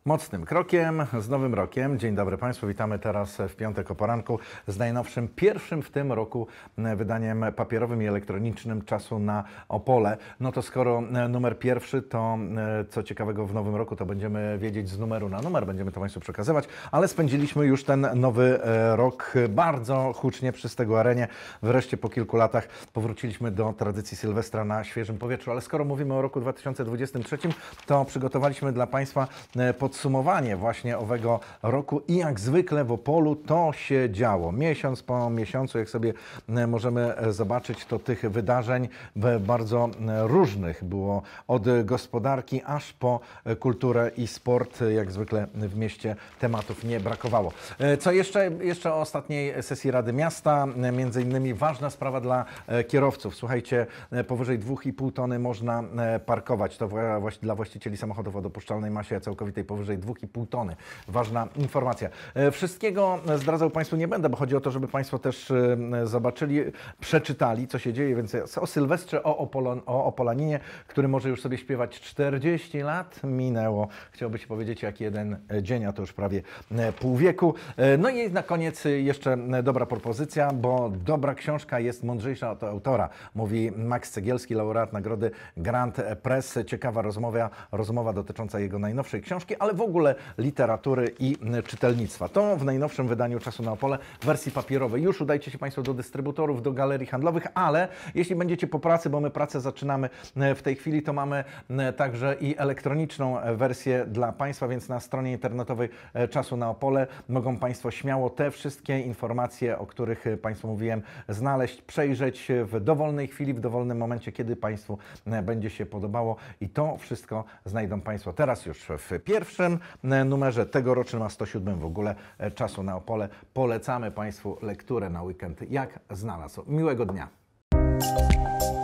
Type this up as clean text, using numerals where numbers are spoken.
Mocnym krokiem, z nowym rokiem. Dzień dobry Państwu, witamy teraz w piątek o poranku z najnowszym, pierwszym w tym roku wydaniem papierowym i elektronicznym Czasu na Opole. No to skoro numer pierwszy, to co ciekawego w nowym roku, to będziemy wiedzieć z numeru na numer, będziemy to Państwu przekazywać, ale spędziliśmy już ten nowy rok bardzo hucznie przy Stegu Arenie. Wreszcie po kilku latach powróciliśmy do tradycji Sylwestra na świeżym powietrzu, ale skoro mówimy o roku 2023, to przygotowaliśmy dla Państwa podsumowanie właśnie owego roku i jak zwykle w Opolu to się działo. Miesiąc po miesiącu, jak sobie możemy zobaczyć, to tych wydarzeń bardzo różnych było, od gospodarki aż po kulturę i sport. Jak zwykle w mieście tematów nie brakowało. Co jeszcze? Jeszcze o ostatniej sesji Rady Miasta, między innymi ważna sprawa dla kierowców. Słuchajcie, powyżej 2,5 tony można parkować. To dla właścicieli samochodów o dopuszczalnej masie całkowitej powyżej 2,5 tony. Ważna informacja. Wszystkiego zdradzał Państwu nie będę, bo chodzi o to, żeby Państwo też zobaczyli, przeczytali, co się dzieje, więc o Sylwestrze, o Opolaninie, który może już sobie śpiewać 40 lat minęło. Chciałby się powiedzieć jak jeden dzień, a to już prawie pół wieku. No i na koniec jeszcze dobra propozycja, bo dobra książka jest mądrzejsza od autora, mówi Max Cegielski, laureat nagrody Grand Press. Ciekawa rozmowa dotycząca jego najnowszej książki, ale w ogóle literatury i czytelnictwa. To w najnowszym wydaniu Czasu na Opole w wersji papierowej. Już udajcie się Państwo do dystrybutorów, do galerii handlowych, ale jeśli będziecie po pracy, bo my pracę zaczynamy w tej chwili, to mamy także i elektroniczną wersję dla Państwa, więc na stronie internetowej Czasu na Opole mogą Państwo śmiało te wszystkie informacje, o których Państwu mówiłem, znaleźć, przejrzeć w dowolnej chwili, w dowolnym momencie, kiedy Państwu będzie się podobało, i to wszystko znajdą Państwo teraz już w pierwszym numerze tegorocznym, a 107 w ogóle Czasu na Opole. Polecamy Państwu lekturę na weekend, jak znalazł. Miłego dnia.